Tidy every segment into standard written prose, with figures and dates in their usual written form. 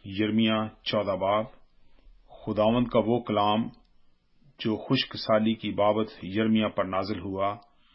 یرمیہ 14 باب۔ خداوند کا وہ کلام جو خشک سالی کی بابت یرمیہ پر نازل ہوا۔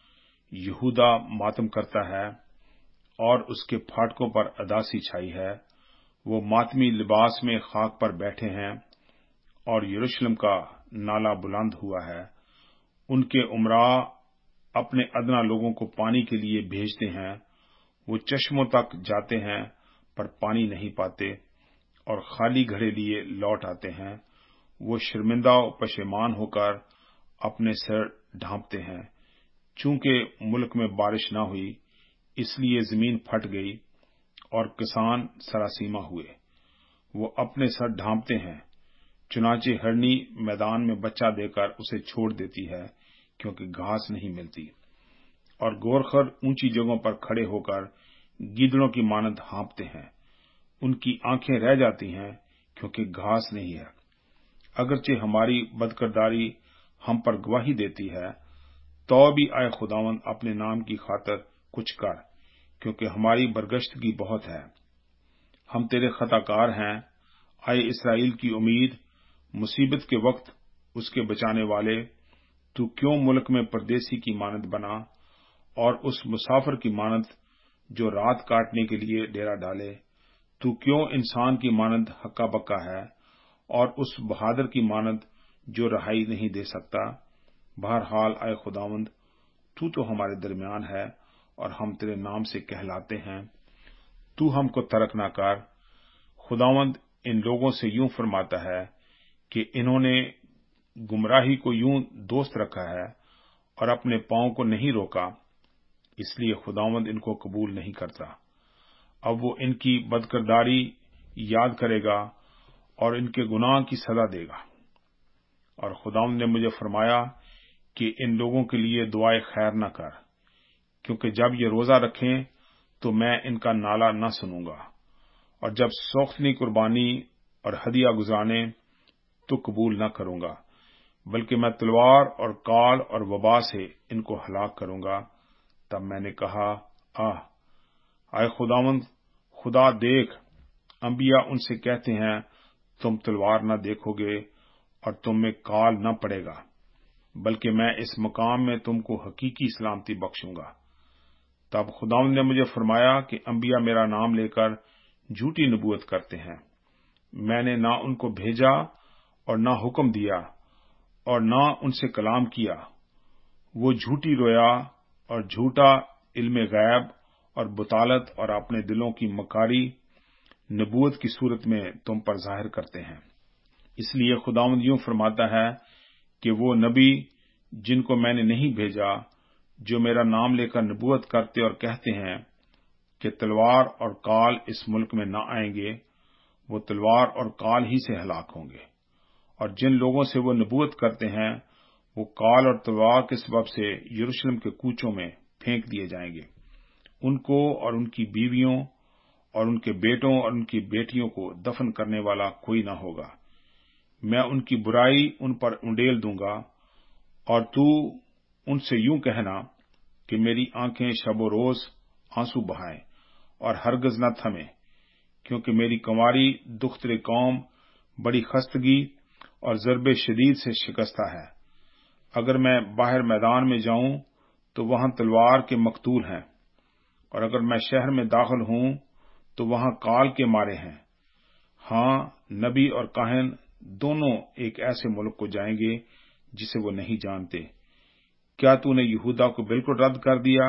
یہودا ماتم کرتا ہے اور اس کے پھاٹکوں پر اداسی چھائی ہے۔ وہ ماتمی لباس میں خاک پر بیٹھے ہیں اور یروشلم کا نالہ بلند ہوا ہے۔ ان کے امراء اپنے ادنا لوگوں کو پانی کے لیے بھیجتے ہیں۔ وہ چشموں تک جاتے ہیں پر پانی نہیں پاتے اور خالی گھڑے لیے لوٹ آتے ہیں۔ وہ شرمندہ و پشیمان ہو کر اپنے سر ڈھانپتے ہیں۔ چونکہ ملک میں بارش نہ ہوئی اس لیے زمین پھٹ گئی اور کسان سراسیمہ ہوئے۔ وہ اپنے سر ڈھانپتے ہیں، چنانچہ ہرنی میدان میں بچہ دے کر اسے چھوڑ دیتی ہے کیونکہ گھاس نہیں ملتی، اور گورخر اونچی جگہوں پر کھڑے ہو کر گیدڑوں کی مانند ہانپتے ہیں۔ ان کی آنکھیں رہ جاتی ہیں کیونکہ گھاس نہیں ہے۔ اگرچہ ہماری بدکرداری ہم پر گواہی دیتی ہے، تو بھی اے خداوند اپنے نام کی خاطر کچھ کر، کیونکہ ہماری برگشتگی بہت ہے۔ ہم تیرے خطا کار ہیں۔ اے اسرائیل کی امید، مصیبت کے وقت اس کے بچانے والے، تو کیوں ملک میں پردیسی کی مانند بنا اور اس مسافر کی مانند جو رات کاٹنے کے لیے ڈیرا ڈالے؟ تو کیوں انسان کی مانند ہکا بکا ہے اور اس بہادر کی مانند جو رہائی نہیں دے سکتا؟ بہرحال اے خداوند، تو ہمارے درمیان ہے اور ہم تیرے نام سے کہلاتے ہیں۔ تو ہم کو ترک نہ کر۔ خداوند ان لوگوں سے یوں فرماتا ہے کہ انہوں نے گمراہی کو یوں دوست رکھا ہے اور اپنے پاؤں کو نہیں روکا، اس لیے خداوند ان کو قبول نہیں کرتا۔ اب وہ ان کی بدکرداری یاد کرے گا اور ان کے گناہ کی سزا دے گا۔ اور خداوند نے مجھے فرمایا کہ ان لوگوں کے لیے دعائے خیر نہ کر، کیونکہ جب یہ روزہ رکھیں تو میں ان کا نالہ نہ سنوں گا، اور جب سوختنی قربانی اور ہدیہ گزرانے تو قبول نہ کروں گا، بلکہ میں تلوار اور کال اور وبا سے ان کو ہلاک کروں گا۔ تب میں نے کہا، اے خداوند خدا دیکھ، انبیاء ان سے کہتے ہیں تم تلوار نہ دیکھو گے اور تم میں کال نہ پڑے گا، بلکہ میں اس مقام میں تم کو حقیقی سلامتی بخشوں گا۔ تب خداوند نے مجھے فرمایا کہ انبیاء میرا نام لے کر جھوٹی نبوت کرتے ہیں۔ میں نے نہ ان کو بھیجا اور نہ حکم دیا اور نہ ان سے کلام کیا۔ وہ جھوٹی رویا اور جھوٹا علم غیب اور بطالت اور اپنے دلوں کی مکاری نبوت کی صورت میں تم پر ظاہر کرتے ہیں۔ اس لیے خداوند یوں فرماتا ہے کہ وہ نبی جن کو میں نے نہیں بھیجا، جو میرا نام لے کر نبوت کرتے اور کہتے ہیں کہ تلوار اور کال اس ملک میں نہ آئیں گے، وہ تلوار اور کال ہی سے ہلاک ہوں گے۔ اور جن لوگوں سے وہ نبوت کرتے ہیں وہ کال اور تلوار کے سبب سے یروشلم کے کوچوں میں پھینک دیے جائیں گے۔ ان کو اور ان کی بیویوں اور ان کے بیٹوں اور ان کی بیٹیوں کو دفن کرنے والا کوئی نہ ہوگا۔ میں ان کی برائی ان پر انڈیل دوں گا، اور تو ان سے یوں کہنا کہ میری آنکھیں شب و روز آنسو بہائیں اور ہرگز نہ تھمیں، کیونکہ میری کنواری دختر قوم بڑی خستگی اور ضرب شدید سے شکستہ ہے۔ اگر میں باہر میدان میں جاؤں تو وہاں تلوار کے مقتول ہیں، اور اگر میں شہر میں داخل ہوں تو وہاں کال کے مارے ہیں۔ ہاں، نبی اور کاہن دونوں ایک ایسے ملک کو جائیں گے جسے وہ نہیں جانتے۔ کیا تو نے یہودا کو بالکل رد کر دیا؟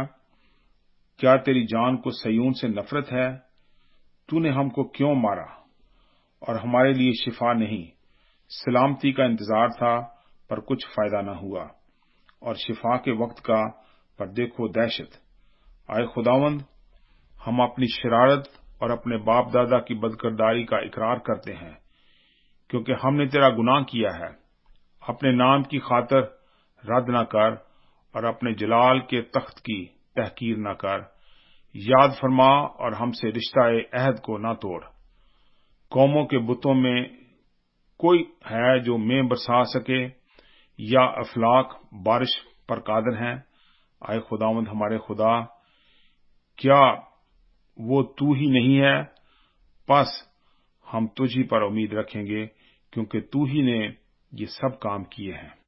کیا تیری جان کو صیون سے نفرت ہے؟ تو نے ہم کو کیوں مارا اور ہمارے لیے شفا نہیں؟ سلامتی کا انتظار تھا پر کچھ فائدہ نہ ہوا، اور شفا کے وقت کا پر دیکھو دہشت۔ اے خداوند، ہم اپنی شرارت اور اپنے باپ دادا کی بدکرداری کا اقرار کرتے ہیں، کیونکہ ہم نے تیرا گناہ کیا ہے۔ اپنے نام کی خاطر رد نہ کر اور اپنے جلال کے تخت کی تحقیر نہ کر۔ یاد فرما اور ہم سے رشتہ عہد کو نہ توڑ۔ قوموں کے بتوں میں کوئی ہے جو مے برسا سکے یا افلاک بارش پر قادر ہیں؟ اے خداوند ہمارے خدا، کیا وہ تو ہی نہیں ہے؟ پس ہم تجھ ہی پر امید رکھیں گے کیونکہ تو ہی نے یہ سب کام کیے ہیں۔